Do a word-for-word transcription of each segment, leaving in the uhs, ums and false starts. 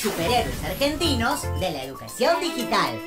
superhéroes argentinos de la educación digital.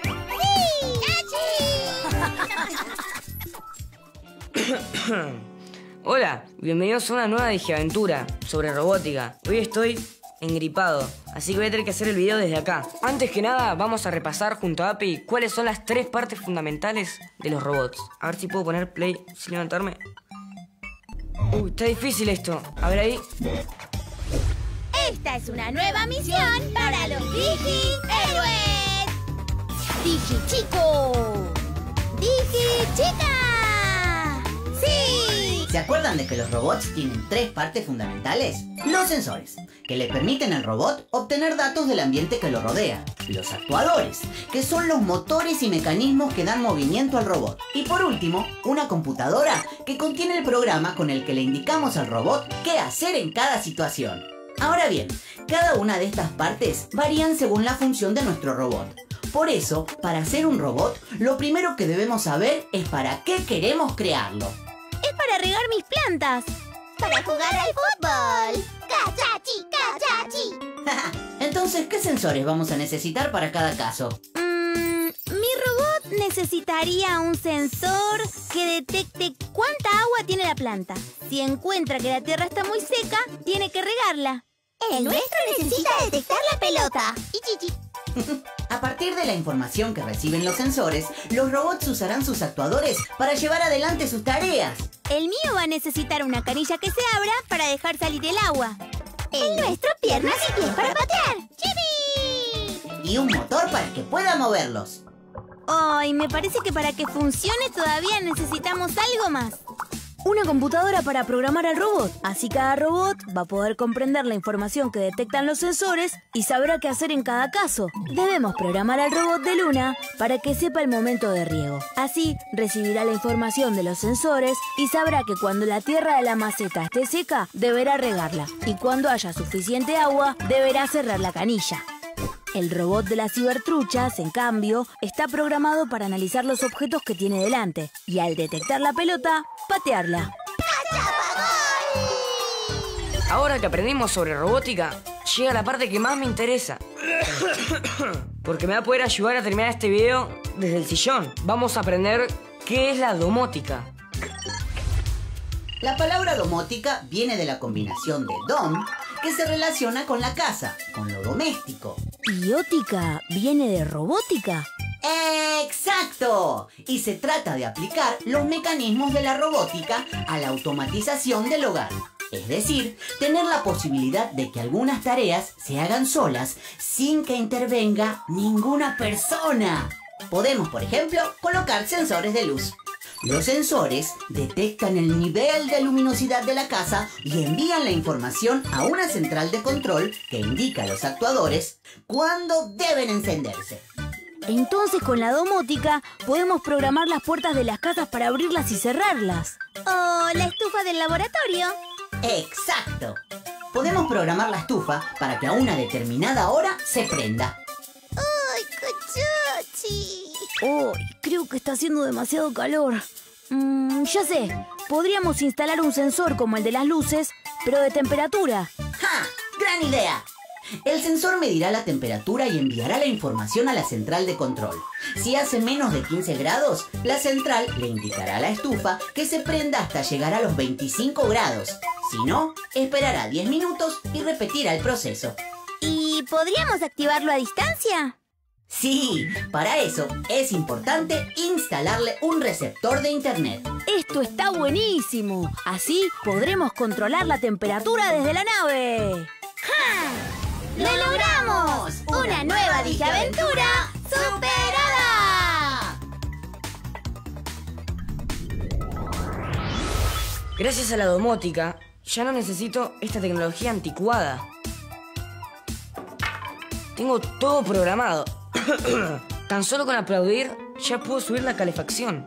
Hola, bienvenidos a una nueva Digiaventura sobre robótica. Hoy estoy engripado, así que voy a tener que hacer el video desde acá. Antes que nada, vamos a repasar junto a A P I cuáles son las tres partes fundamentales de los robots. A ver si puedo poner play sin levantarme. Uy, está difícil esto. A ver ahí. Esta es una nueva misión para los Digi-Héroes. Digi-Chico. Digi-Chica. ¡Sí! ¿Se acuerdan de que los robots tienen tres partes fundamentales? Los sensores, que le permiten al robot obtener datos del ambiente que lo rodea. Los actuadores, que son los motores y mecanismos que dan movimiento al robot. Y por último, una computadora que contiene el programa con el que le indicamos al robot qué hacer en cada situación. Ahora bien, cada una de estas partes varían según la función de nuestro robot. Por eso, para hacer un robot, lo primero que debemos saber es para qué queremos crearlo. Es para regar mis plantas. Para jugar al fútbol. ¡Cachachi, cachachi! Entonces, ¿qué sensores vamos a necesitar para cada caso? Mm, mi robot necesitaría un sensor que detecte cuánta agua tiene la planta. Si encuentra que la tierra está muy seca, tiene que regarla. El nuestro necesita detectar la pelota. Y chichi. A partir de la información que reciben los sensores, los robots usarán sus actuadores para llevar adelante sus tareas. El mío va a necesitar una canilla que se abra para dejar salir el agua. El nuestro, piernas y pies para patear. ¡Chibi! Y un motor para que pueda moverlos. Ay, me parece que para que funcione todavía necesitamos algo más. Una computadora para programar al robot. Así cada robot va a poder comprender la información que detectan los sensores y sabrá qué hacer en cada caso. Debemos programar al robot de Luna para que sepa el momento de riego. Así recibirá la información de los sensores y sabrá que cuando la tierra de la maceta esté seca, deberá regarla. Y cuando haya suficiente agua, deberá cerrar la canilla. El robot de las cibertruchas, en cambio, está programado para analizar los objetos que tiene delante y al detectar la pelota, patearla. Ahora que aprendimos sobre robótica, llega la parte que más me interesa. Porque me va a poder ayudar a terminar este video desde el sillón. Vamos a aprender qué es la domótica. La palabra domótica viene de la combinación de dom, que se relaciona con la casa, con lo doméstico. ¿Y ótica viene de robótica? ¡Exacto! Y se trata de aplicar los mecanismos de la robótica a la automatización del hogar. Es decir, tener la posibilidad de que algunas tareas se hagan solas sin que intervenga ninguna persona. Podemos, por ejemplo, colocar sensores de luz. Los sensores detectan el nivel de luminosidad de la casa y envían la información a una central de control que indica a los actuadores cuándo deben encenderse. Entonces con la domótica podemos programar las puertas de las casas para abrirlas y cerrarlas. ¿O la estufa del laboratorio? ¡Exacto! Podemos programar la estufa para que a una determinada hora se prenda. ¡Ay, cachachi! ¡Oh! Creo que está haciendo demasiado calor. Mm, ya sé, podríamos instalar un sensor como el de las luces, pero de temperatura. ¡Ja! ¡Gran idea! El sensor medirá la temperatura y enviará la información a la central de control. Si hace menos de quince grados, la central le indicará a la estufa que se prenda hasta llegar a los veinticinco grados. Si no, esperará diez minutos y repetirá el proceso. ¿Y podríamos activarlo a distancia? Sí, para eso es importante instalarle un receptor de internet. ¡Esto está buenísimo! Así podremos controlar la temperatura desde la nave. ¡Ja! ¡Lo logramos! ¡Una nueva Digiaventura superada! Gracias a la domótica, ya no necesito esta tecnología anticuada. Tengo todo programado. Tan solo con aplaudir ya puedo subir la calefacción.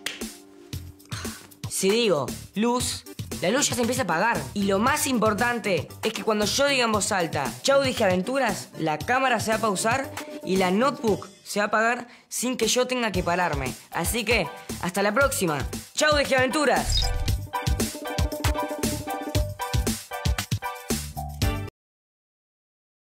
Si digo luz, la luz ya se empieza a apagar. Y lo más importante es que cuando yo diga en voz alta "Chau Digiaventuras", la cámara se va a pausar y la notebook se va a apagar sin que yo tenga que pararme. Así que, hasta la próxima. ¡Chau Digiaventuras!